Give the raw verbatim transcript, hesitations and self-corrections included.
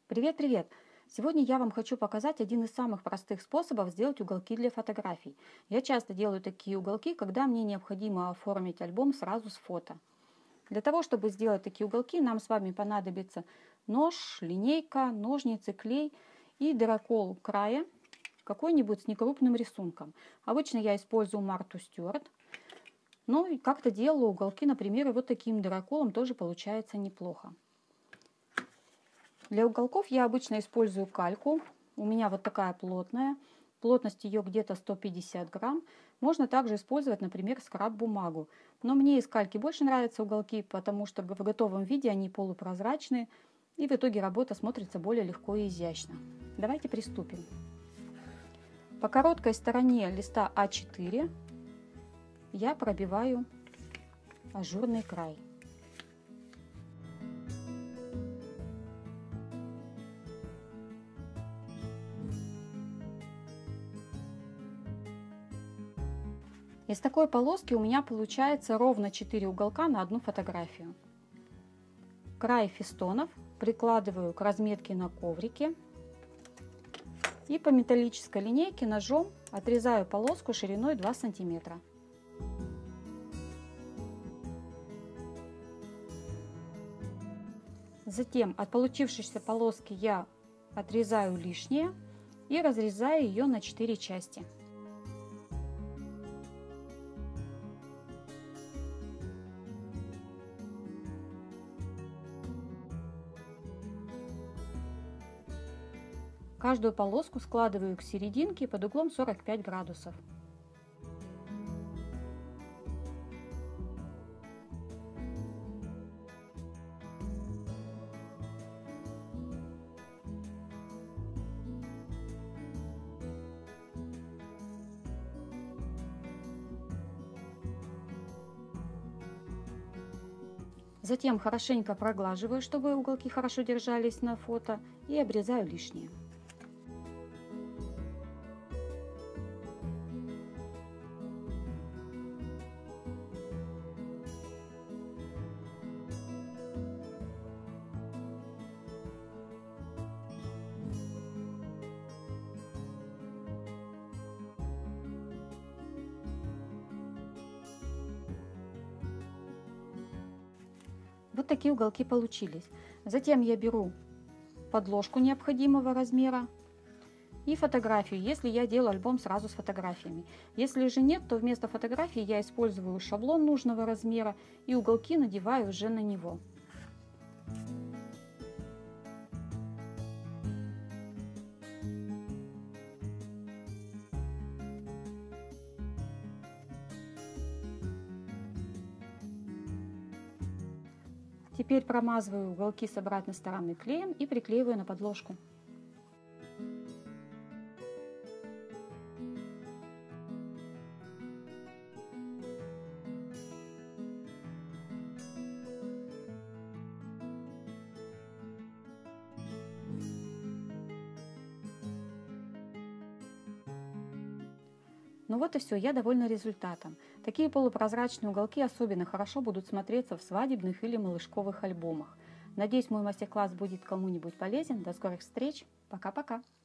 Привет-привет! Сегодня я вам хочу показать один из самых простых способов сделать уголки для фотографий. Я часто делаю такие уголки, когда мне необходимо оформить альбом сразу с фото. Для того, чтобы сделать такие уголки, нам с вами понадобится нож, линейка, ножницы, клей и дырокол края, какой-нибудь с некрупным рисунком. Обычно я использую Марту Стюарт. Ну и как-то делаю уголки, например, и вот таким дыроколом тоже получается неплохо. Для уголков я обычно использую кальку. У меня вот такая плотная. Плотность ее где-то сто пятьдесят грамм. Можно также использовать, например, скраб-бумагу. Но мне из кальки больше нравятся уголки, потому что в готовом виде они полупрозрачные. И в итоге работа смотрится более легко и изящно. Давайте приступим. По короткой стороне листа а четыре я пробиваю ажурный край. Из такой полоски у меня получается ровно четыре уголка на одну фотографию. Край фестонов прикладываю к разметке на коврике и по металлической линейке ножом отрезаю полоску шириной два сантиметра. Затем от получившейся полоски я отрезаю лишнее и разрезаю ее на четыре части. Каждую полоску складываю к серединке под углом сорок пять градусов. Затем хорошенько проглаживаю, чтобы уголки хорошо держались на фото, и обрезаю лишнее. Вот такие уголки получились. Затем я беру подложку необходимого размера и фотографию, если я делаю альбом сразу с фотографиями. Если же нет, то вместо фотографии я использую шаблон нужного размера и уголки надеваю уже на него. Теперь промазываю уголки с обратной стороны клеем и приклеиваю на подложку. Ну вот и все, я довольна результатом. Такие полупрозрачные уголки особенно хорошо будут смотреться в свадебных или малышковых альбомах. Надеюсь, мой мастер-класс будет кому-нибудь полезен. До скорых встреч. Пока-пока.